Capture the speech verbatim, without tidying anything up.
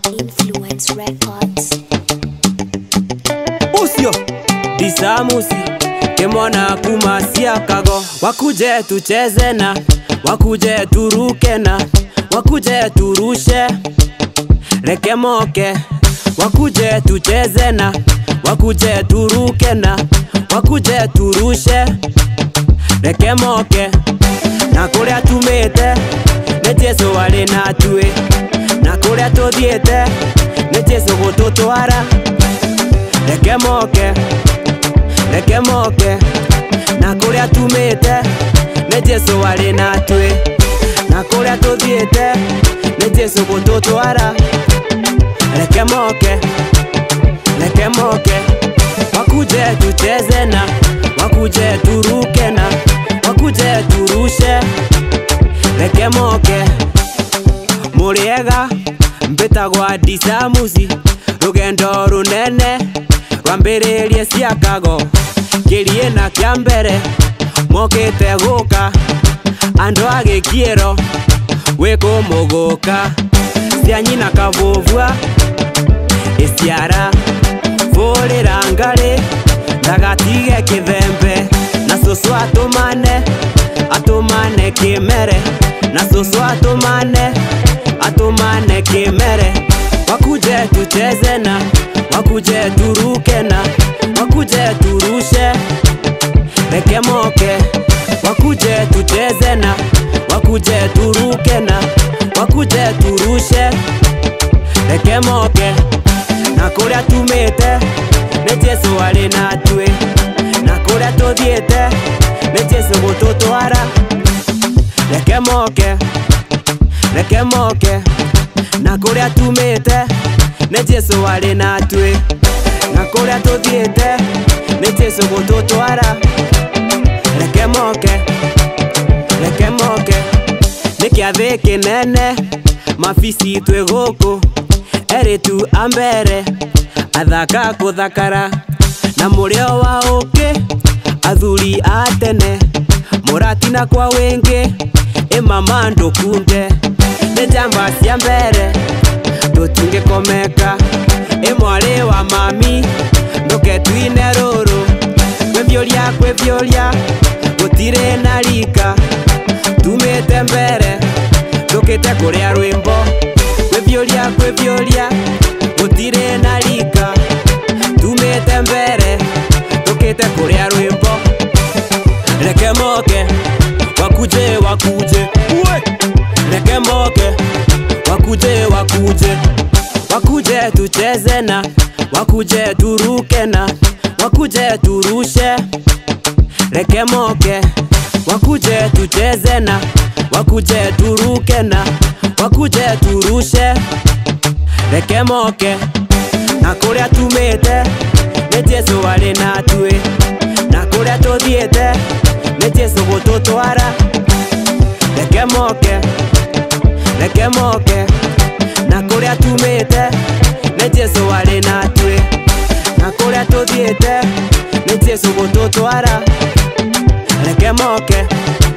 Influence Records. Usio Disamusi Kemona kumasia kago. Wakuje tucheze na wakuje turuke na wakuje turushe rekemoke. Wakuje tucheze na wakuje turuke na wakuje turushe rekemoke. Na kuria tumete ne Jesu wali natue, na kuria tuthiete ne Jesu gututwara. Rekemoke, rekemoke, na kuria tumete ne Jesu wali natue, na kuria tuthiete ne Jesu gututwara. Rekemoke, rekemoke, wakuje tucheze na wakuje turuke na wakuje turushe rekemoke. Muriega mbitagwa Disamusi, rugendo runene rwambiririe Chicago. Kirie na kia mbere mokite guka, andu agikiero wikumuguka. Cianyina kavuvua isiara vurira ngari, ndagatige kithembe. Na susu atumane atumane kimere, na susu atumane atumane kimere. Wakuje tucheze na wakuje turuke na wakuje turushe rekemoke. Wakuje tucheze na wakuje turuke na wakuje turushe rekemoke. Na kuria tumete ne Jesu wali natue, na kuria tuthiete ne Jesu gututwara. Rekemoke, rekemoke, na kuria tumete ne Jesu wali natue, na kuria tuthiete ne Jesu gututwara. Rekemoke, rekemoke, ni kiathi kinene mabisi twi guku, eritu ambere athaka kuthakara. Na murio wa uki athuri atene muratina kwa wingi imama ndukunde. Ni njamba cia mbere tutingikomeka, imwari wa mami nduketwine ruru. Kwivyoria kwivyoria gutire na rika, tumite mbere tukite kuria rwimbo. Kwivyoria kwivyoria gutire na rika, tumite mbere tukite kuria rwimbo. Rekemoke, wakuje wakuje uwe. Rekemoke, wakuje wakuje, wakuje tucheze na wakuje turuke na wakuje turushe rekemoke. Wakuje tucheze na wakuje turuke na wakuje turushe rekemoke. Na kuria tumete ne Jesu wali natue, na kuria tuthiete ne Jesu gututwara. Rekemoke, rekemoke, na kuria tumete ne Jesu wali natue, na kuria tuthiete ne Jesu gututwara. Rekemoke.